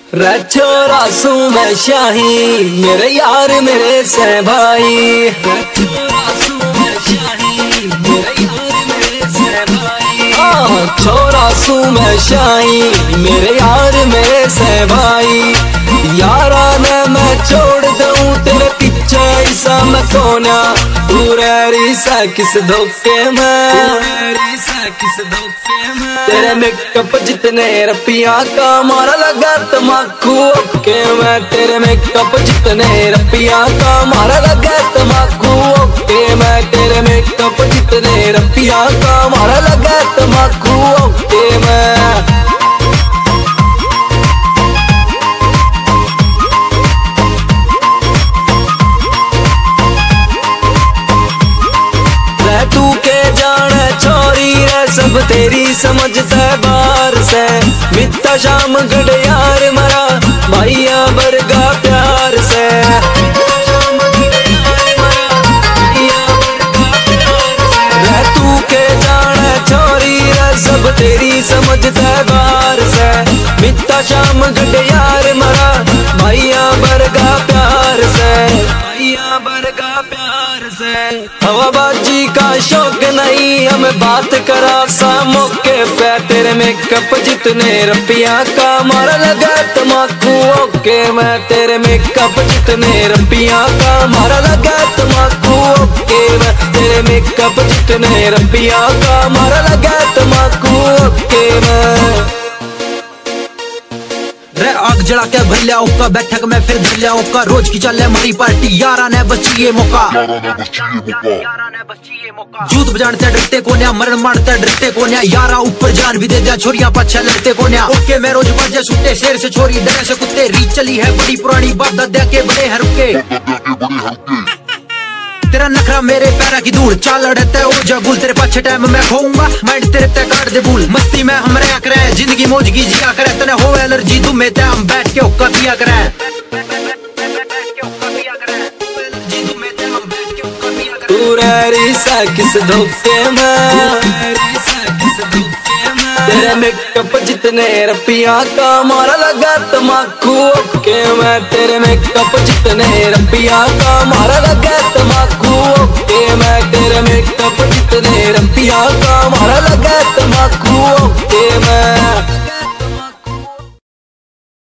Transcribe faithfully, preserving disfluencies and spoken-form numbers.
रे छोरा सू मैं शाही, मेरे यार मेरे से भाई। रे छोरा सू मैं शाही, मेरे यार मेरे से भाई। हाँ छोरा सू मैं शाही, मेरे यार मेरे से भाई। यारा ने मैं छोड़ दूं तेरे पीछे ऐसा मैं कोना, तू रही सा किस धोखे में, किस धोखे में। तेरे मेकअप जितने रुपया का मारा लगा तमाकू ओके मैं, तेरे मेकअप जितने रुपया का मारा लगा तमाकू ओके मैं, तेरे मेकअप जितने रुपया का मारा लगा तमाकू ओके मैं। तू के जाने छोरी है सब तेरी समझता बार से, मित्ता शाम गढ़ यार मरा भैया बरगा प्यार से। तू के जाने छोरी है सब तेरी समझता बार से, मित्ता शाम गढ़ यार मरा भैया बरगा प्यार से, भैया बरगा प्यार से। हवाबाजी का शौक नहीं हमें बात करा सा मौके पे, तेरे मेकअप जितने रुपया का मारा लगा तमाकू ओके मैं, तेरे मेकअप जितने रुपया का मारा लगा तमाकू ओके मैं, तेरे मेकअप जितने रुपया का मारा लगा तमाकू ओके मैं। रे आग जला के भर लिया ओका, बैठक में फिर धर लिया ओका, रोज की चले हमारी पार्टी यारा ने बची ये मौका, जूत बजाते डरते कोन्या, मरण मारते डरते कोन्या, यारा ऊपर जान भी दे दिया छोरियां पाछे लड़ते कोन्या। ओके मैं रोज बजे सुटे शेर से छोरी डरे से कुत्ते, रीत चली है बड़ी पुरानी बात दादा के बड़े हरुके। तेरा नखरा मेरे पैरा की धूल, चाल लड़ते ओ जगुल, तेरे पाछे टाइम मैं खोऊंगा माइंड तेरे ते काट दे भूल। मस्ती में हम रहा करे जिंदगी मौज की जिया करे, तने हो एलर्जी तू में ते हम बैठ के ओका पिया करे। तू रही सा किस धोखे में, तेरे मेकअप जितने रुपया का मारा लगा तमाकू ओके मैं, तेरे मेकअप जितने रुपया का मारा लगा तमाकू ओके मैं, तेरे मेकअप जितने रुपया का मारा लगा